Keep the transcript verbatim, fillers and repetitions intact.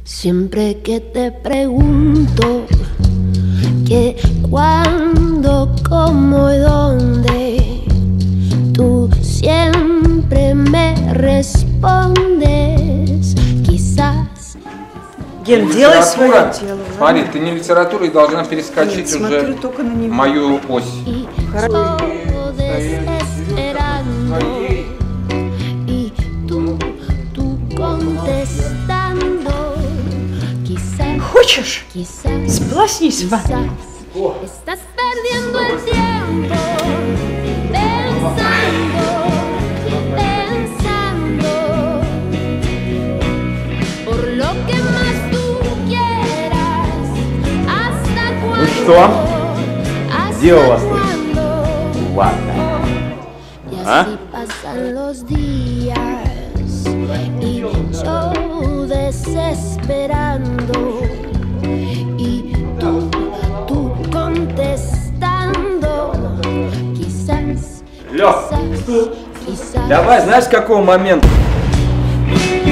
Siempre que te pregunto qué, cuándo, cómo y dónde, tú siempre me respondes. Quizás. Ген, делай свое дело. Смотри, ты не литературой должна перескочить. Нет, уже мою ось. Хорошо. Y tú, tú contestando. Quizás. Хочешь? Quizás. Сплоснись в ванне. Estás perdiendo el tiempo pensando, pensando por lo que más tú quieras. ¿Hasta cuándo? Ну что? Где у вас тут ванна? А? Pasan los días y yo desesperando y tú, tú contestando. Quizás, Лёх, quizás, quizás. давай, знаешь, с какого момента?